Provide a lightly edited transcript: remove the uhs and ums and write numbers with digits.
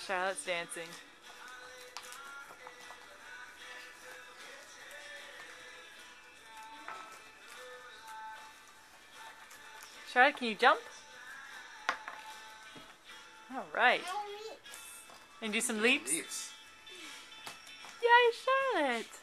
Charlotte's dancing. Charlotte, can you jump? All right. And do some leaps? Leaps. Yay, Charlotte!